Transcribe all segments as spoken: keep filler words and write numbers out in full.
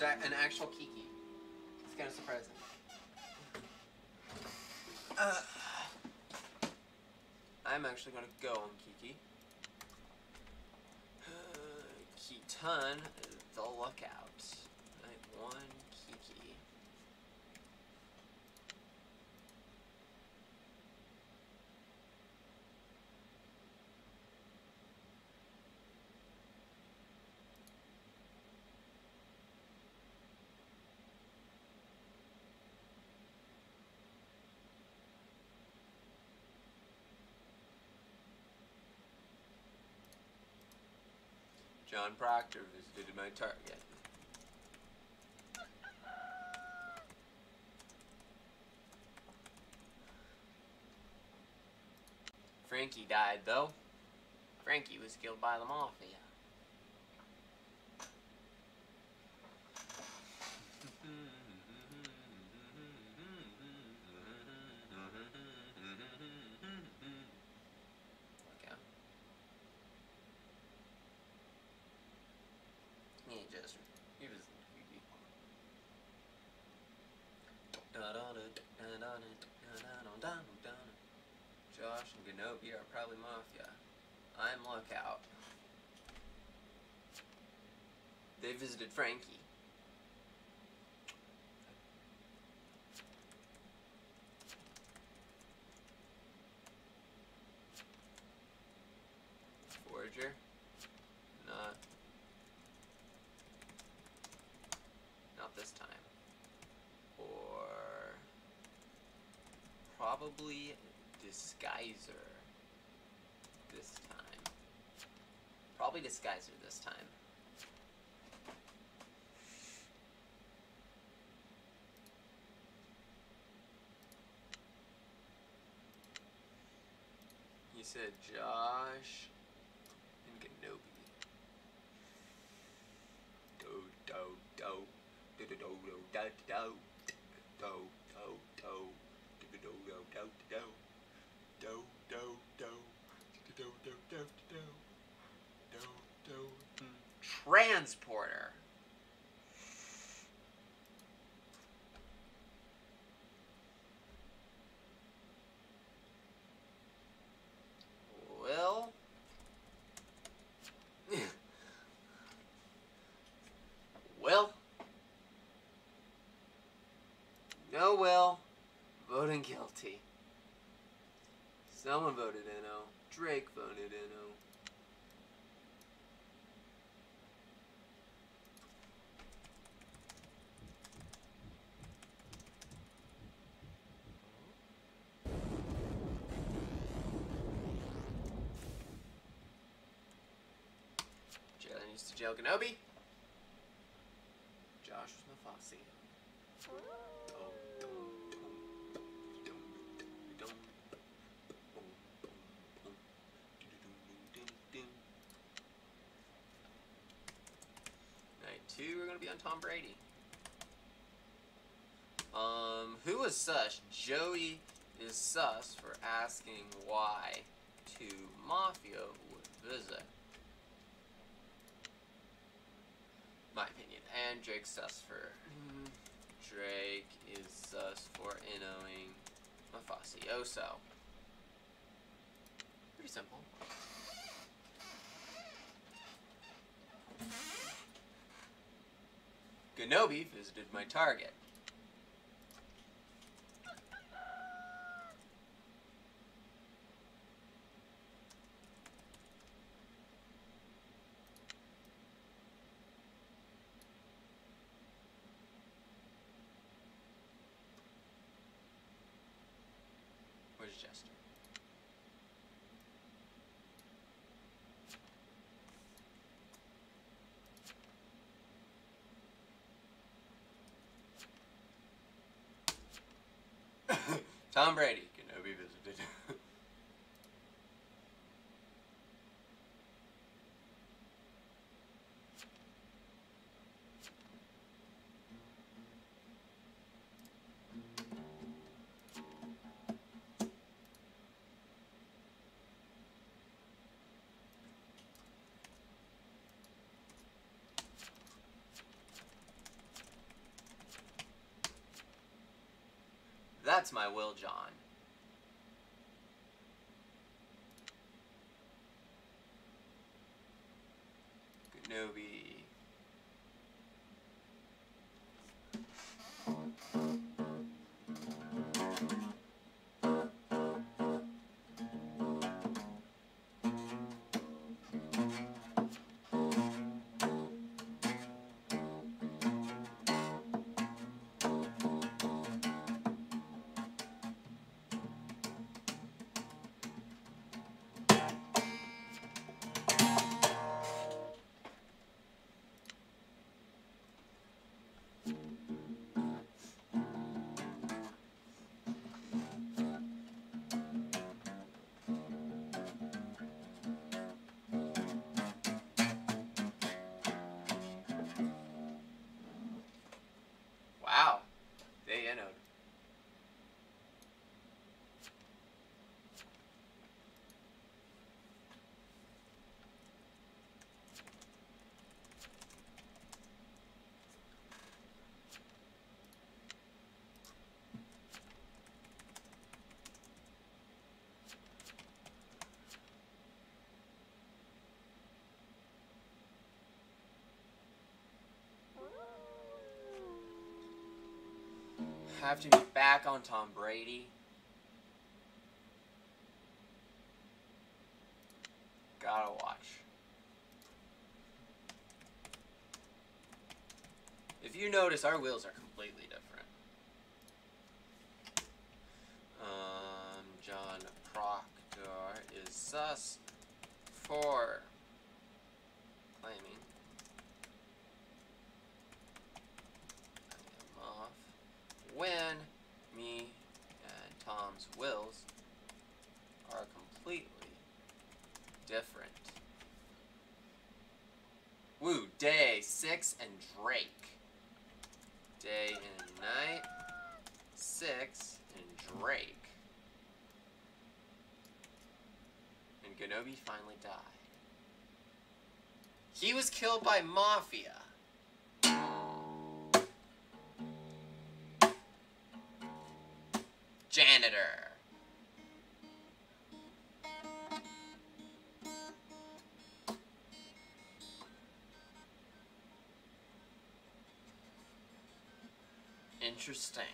an actual Kiki. It's kind of surprising. Uh, I'm actually going to go on Kiki. Uh, Kitan, the lookout. Night one, Kiki. John Proctor visited my target. Frankie died, though. Frankie was killed by the Mafia. Okay. He just, he was creepy. Josh and Genobi are probably Mafia. I'm lookout. They visited Frankie. Forger. Not. Not this time. Or probably Disguiser this time. Probably Disguiser this time. He said Josh and Genobi. Do do do do do do do do do do do do do do do do. Do do do do do do do do do do. Transporter. Will. Will. No Will. Voting guilty. Someone voted N O. Drake voted N O. Jalen used to jail Genobi. Josh was Mafasi. Two, we're gonna be on Tom Brady. Um, who was sus? Joey is sus for asking why to Mafia would visit. My opinion. And Drake's sus for Drake is sus for innoing Mafioso. Pretty simple. Genobi visited my target. Where's Jester? Tom Brady, Genobi visited. that's my Will John. Kenobi. Wow, they entered. Have to be back on Tom Brady. Gotta watch. If you notice, our wheels are completely different. Um, John Proctor is sus for claiming. I am off. When me and Tom's wills are completely different. Woo, Day, Six, and Drake. Day and Night, Six, and Drake. And Kenobi finally died. He was killed by Mafia. Janitor. Interesting.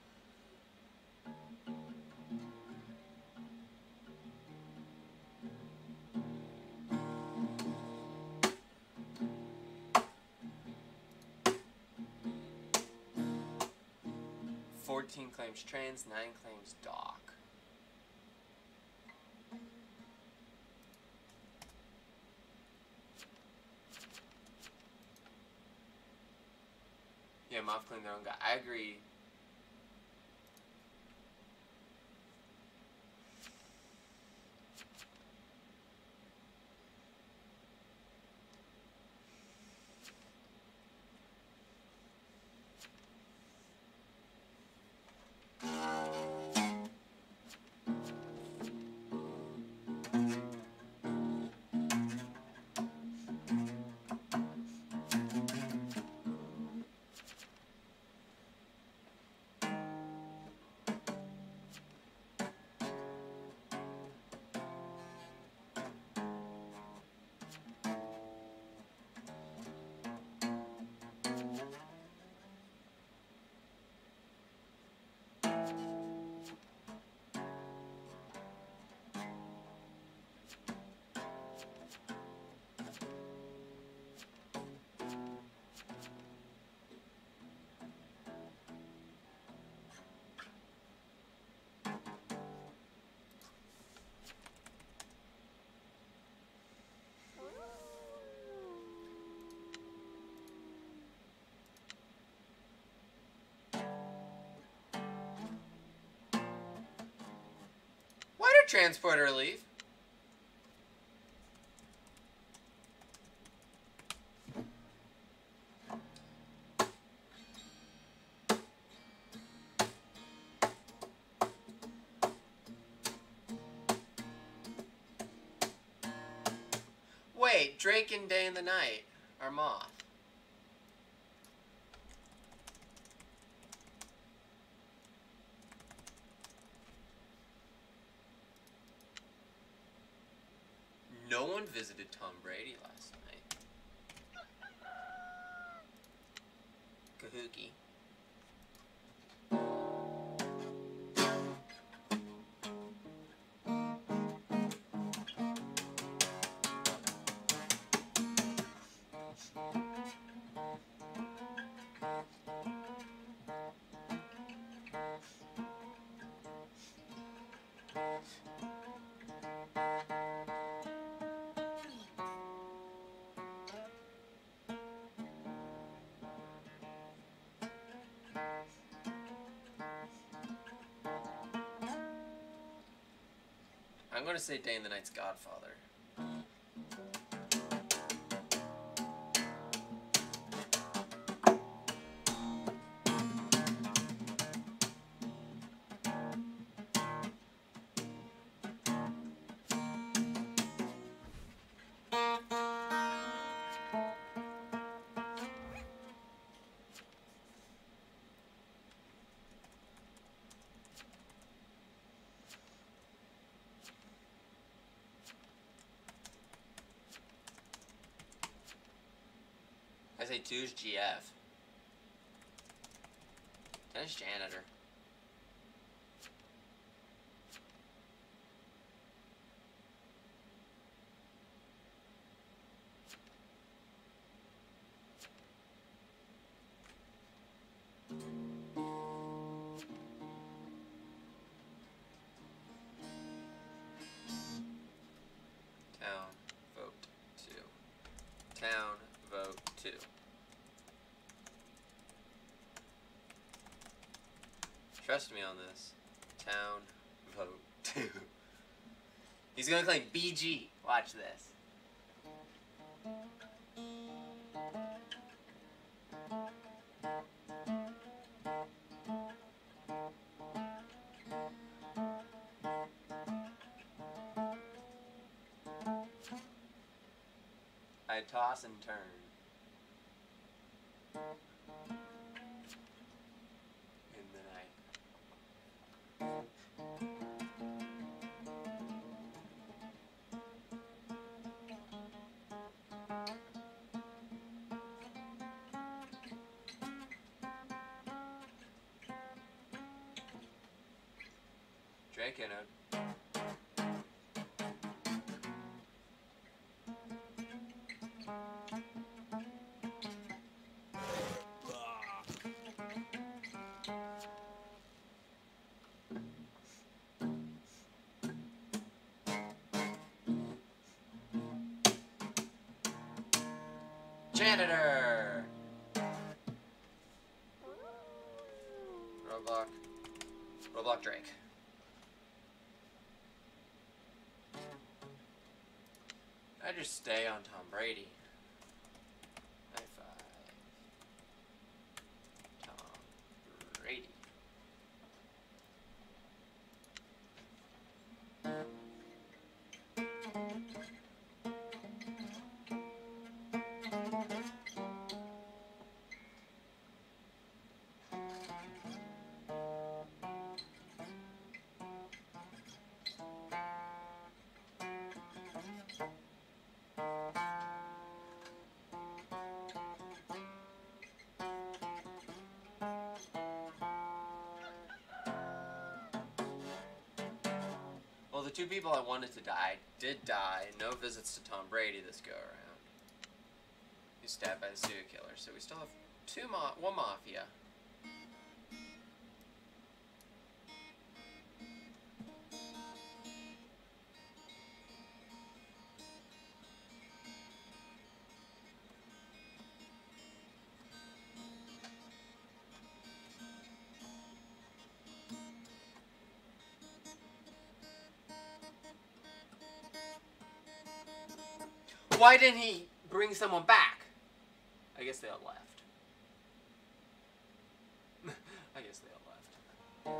fourteen claims trains, nine claims dock. Yeah, Moff claimed their own guy. I agree. Why did Transporter leave? Wait, Drake and Day and the Night are Moth. No one visited Tom Brady last night. Kahookie. I'm gonna say Day and the Night's Godfather. I say two's G F. Ten's Janitor. Town, vote two. Town, vote two. Trust me on this. Town, vote two. He's gonna claim B G. Watch this. I toss and turn. In the night. Drake and a Janitor! Roblox. Roblox Drake. I just stay on Tom Brady. High five. Tom Brady. Well, the two people I wanted to die did die. No visits to Tom Brady this go around. He's stabbed by the serial killer, so we still have two ma one mafia. Why didn't he bring someone back? I guess they all left. I guess they all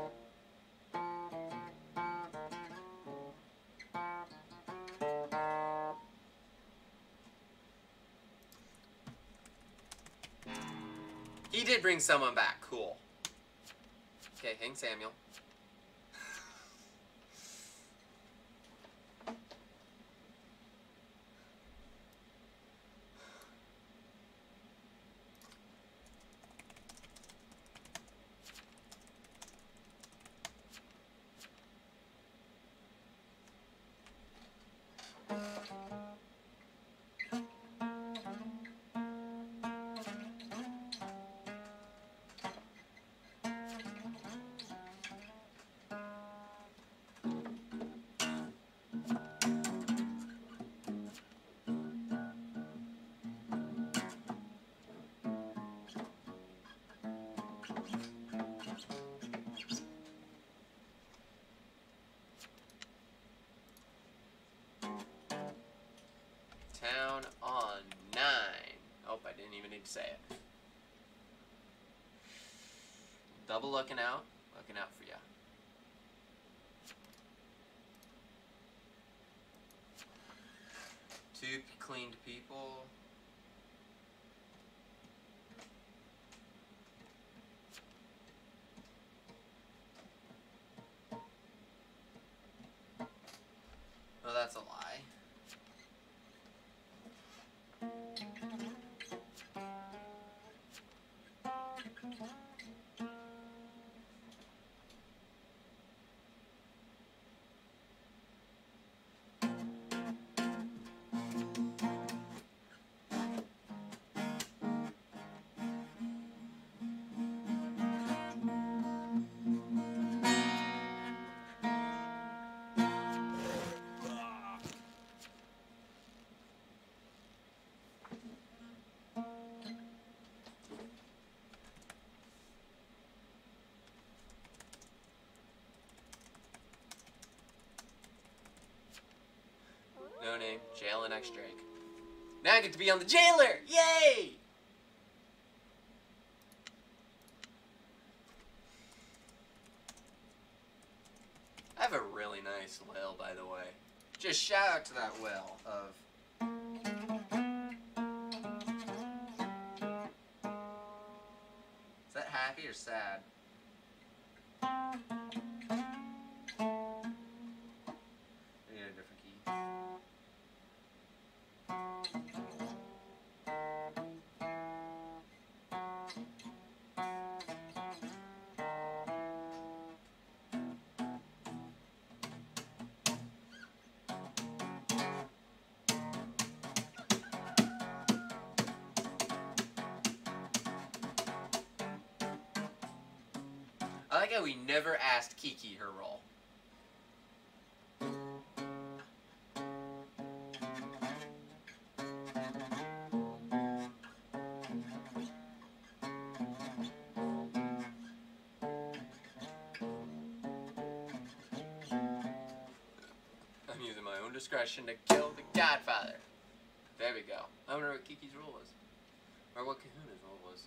left. He did bring someone back. Cool. Okay, hang Samuel. down on nine. Oh, I didn't even need to say it. Double looking out. Looking out for ya. Two cleaned people. Oh, that's a lie. No name, jail and X Drake. Now I get to be on the jailer! Yay! I have a really nice will, by the way. Just shout out to that will of... Is that happy or sad? I need a different key. I like how we never asked Kiki her role. I'm using my own discretion to kill the Godfather. There we go. I wonder what Kiki's role was. Or what Kahuna's role was.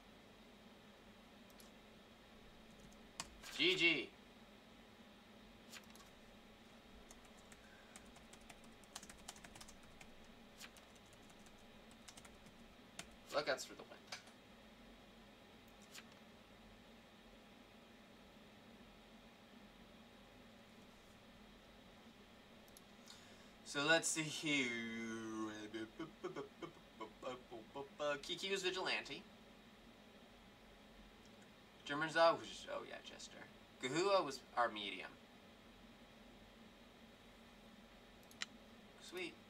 G G. Lookouts for the win. So let's see here. Kiki was Vigilante. Germanzah was, oh yeah, Jester. Kahua was our medium. Sweet.